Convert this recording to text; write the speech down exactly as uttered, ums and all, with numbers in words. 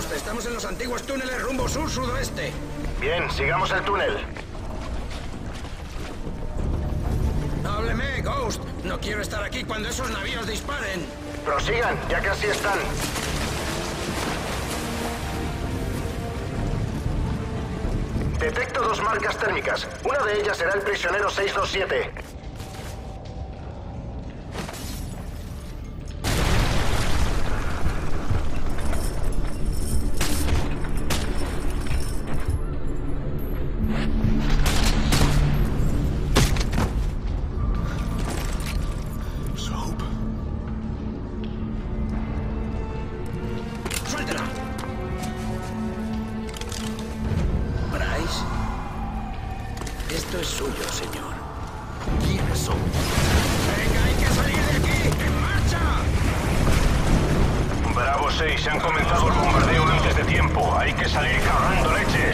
Ghost, estamos en los antiguos túneles rumbo sur-sudoeste. Bien, sigamos el túnel. Hábleme, Ghost. No quiero estar aquí cuando esos navíos disparen. Prosigan, ya casi están. Detecto dos marcas térmicas. Una de ellas será el prisionero seis dos siete. Esto es suyo, señor. ¿Quiénes son? ¡Venga, hay que salir de aquí! ¡En marcha! Bravo seis, se han comenzado el bombardeo antes de tiempo. Hay que salir cargando leche.